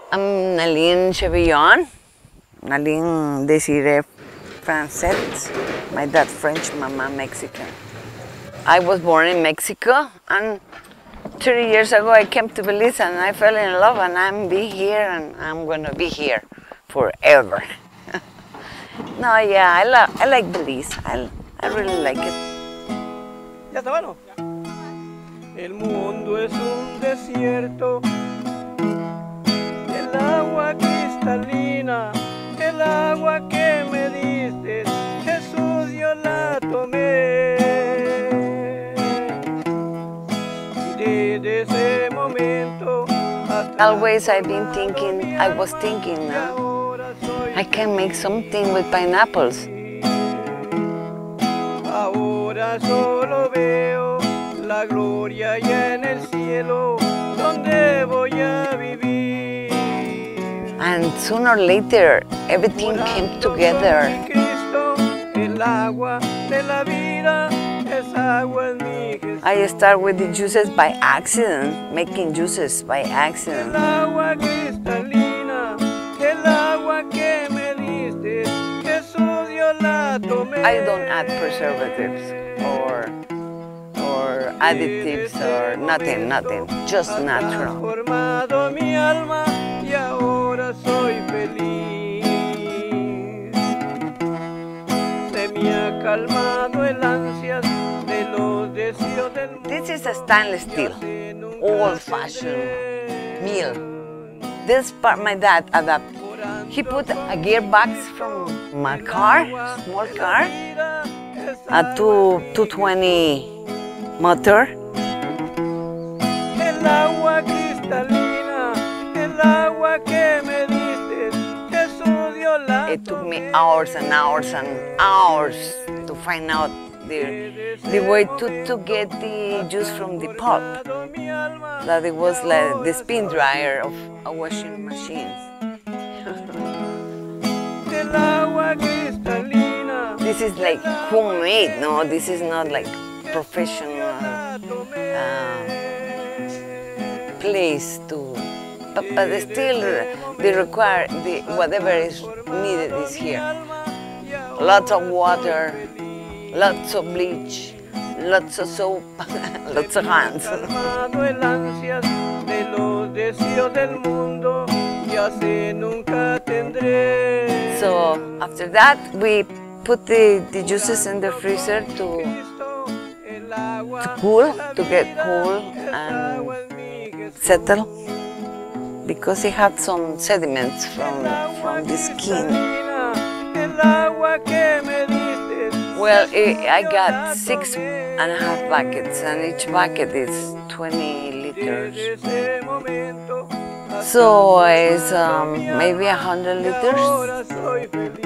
I'm Naline Chevillon, Naline Desiree Francet. My dad French, mama Mexican. I was born in Mexico, and 30 years ago I came to Belize and I fell in love, and I'm here and I'm gonna be here forever. No, yeah, I like Belize. I really like it. ¿Ya está bueno? El mundo es un desierto, el agua cristalina, el agua que me diste, Jesús, yo la tomé. Y desde ese momento always I was thinking, I can make something with pineapples. Ahora solo veo la gloria allá en el cielo, donde voy a vivir. And sooner or later, everything came together. Cristo, el agua de la vida, esa agua es mi Jesús. I started with the juices by accident, making juices by accident. El agua cristalina, el agua que me diste, Jesús, yo la tomé. I don't add preservatives or additives or nothing, just natural. Transformado mi alma y ahora soy feliz. Se me ha calmado el ansias de los deseos del mundo. This is a stainless steel, old-fashioned mill. This part my dad adapted. He put a gearbox from my car, small car, a 220 motor. El agua cristalina, el agua que me diste, Jesús, yo la It took me hours and hours and hours to find out the way to get the juice from the pulp. That it was like the spin dryer of a washing machine. El agua cristalina. This is like homemade, no? This is not like professional place to, but still they require whatever is needed is here. Lots of water, lots of bleach, lots of soap, lots of hands. El ansias de los deseos del mundo, ya sé nunca tendré. So after that we put the juices in the freezer to cool, to get cool and settle, because it had some sediments from the skin. Well, I got 6.5 buckets, and each bucket is 20 liters. So it's maybe 100 liters.